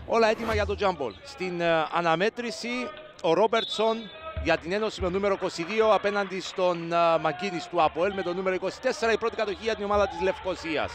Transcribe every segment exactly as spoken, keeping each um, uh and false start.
Όλα έτοιμα για το jump ball. Στην uh, αναμέτρηση ο Ρόμπερτσον για την ένωση με το νούμερο είκοσι δύο απέναντι στον uh, Μαγκίνης του ΑΠΟΕΛ με το νούμερο είκοσι τέσσερα, η πρώτη κατοχή για την ομάδα της Λευκωσίας.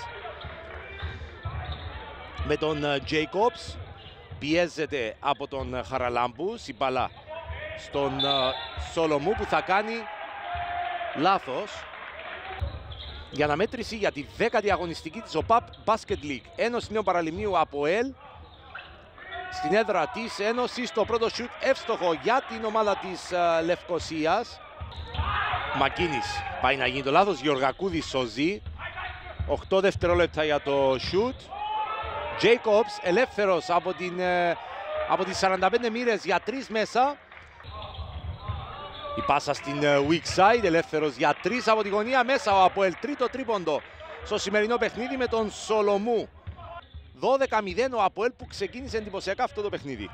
Με τον Jacobs uh, πιέζεται από τον uh, Χαραλάμπους, η μπάλα στον uh, Σολομού που θα κάνει λάθος. Για αναμέτρηση για τη δέκατη αγωνιστική της ΟΠΑΠ Basket League. Ένωση Νέου Παραλιμνίου ΑΠΟΕΛ στην έδρα της Ένωσης. Το πρώτο σιούτ εύστοχο για την ομάδα της uh, Λευκωσίας. Μακίνης πάει να γίνει το λάθος. Γεωργακούδης σωζει. οκτώ δευτερόλεπτα για το σιούτ. Jacobs ελεύθερος από, την, uh, από τις σαράντα πέντε μοίρες για τρεις μέσα. Η πάσα στην uh, weak side, ελεύθερος για τρεις από τη γωνία μέσα ο ΑΠΟΕΛ. Τρίτο τρίποντο στο σημερινό παιχνίδι με τον Σολομού. δώδεκα μηδέν ο ΑΠΟΕΛ που ξεκίνησε εντυπωσιακά αυτό το παιχνίδι.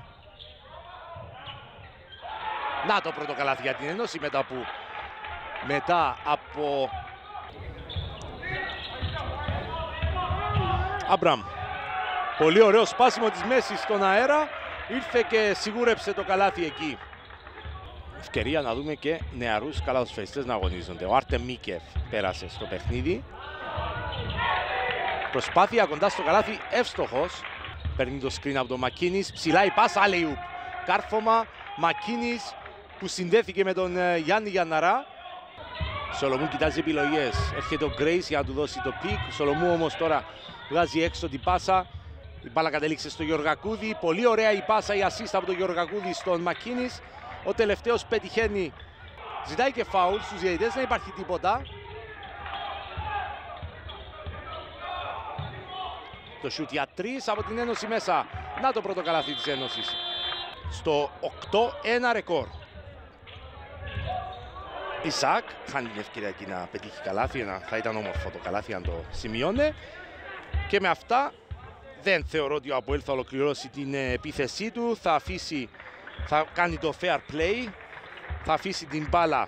Να το πρώτο καλάθι για την Ένωση μετά, που, μετά από Αμπραμ. Πολύ ωραίο σπάσιμο της μέσης στον αέρα. Ήρθε και σιγούρεψε το καλάθι εκεί. Ευκαιρία να δούμε και νεαρούς καλαθοσφαιριστές να αγωνίζονται. Ο Άρτεμ Μίκεφ πέρασε στο παιχνίδι. Προσπάθεια κοντά στο καλάθι, εύστοχος. Παίρνει το screen από τον Μακίνης. Ψηλά η πάσα, alley-oop. Κάρφωμα, Μακίνης που συνδέθηκε με τον uh, Γιάννη Γιανναρά. Σολομού κοιτάζει επιλογές. Έρχεται ο Γκρέις για να του δώσει το πικ. Σολομού όμως τώρα βγάζει έξω την πάσα. Η μπάλα κατέληξε στο Γεωργακούδη. Πολύ ωραία η πάσα, η assist από τον Γεωργακούδη στον Μακίνης. Ο τελευταίος πετυχαίνει. Ζητάει και φάουλ στους διαιτητές, δεν υπάρχει τίποτα. Το σιούτ για τρεις από την Ένωση μέσα. Να το πρώτο καλάθι της Ένωσης. Στο οκτώ ένα ρεκόρ. Ισακ χάνει την ευκαιρία εκεί να πετύχει καλάθι. Θα ήταν όμορφο το καλάθι αν το σημειώνε. Και με αυτά δεν θεωρώ ότι ο ΑΠΟΕΛ θα ολοκληρώσει την επίθεσή του. Θα αφήσει, θα κάνει το fair play. Θα αφήσει την μπάλα.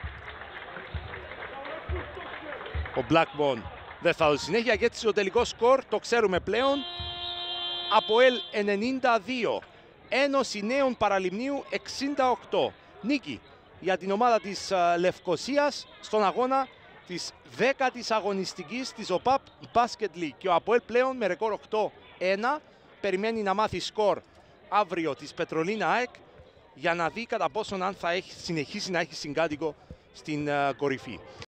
Ο Blackburn δεν θα δώσει συνέχεια και έτσι το τελικό σκορ το ξέρουμε πλέον. ΑΠΟΕΛ ενενήντα δύο, Ένωση Νέων Παραλιμνίου εξήντα οκτώ. Νίκη για την ομάδα της uh, Λευκωσίας στον αγώνα της δέκατης αγωνιστικής της ΟΠΑΠ Basket League. Και ο ΑΠΟΕΛ πλέον με ρεκόρ οκτώ ένα περιμένει να μάθει σκορ αύριο της Πετρολίνα ΑΕΚ για να δει κατά πόσον αν θα έχει συνεχίσει να έχει συγκάτοικο στην uh, κορυφή.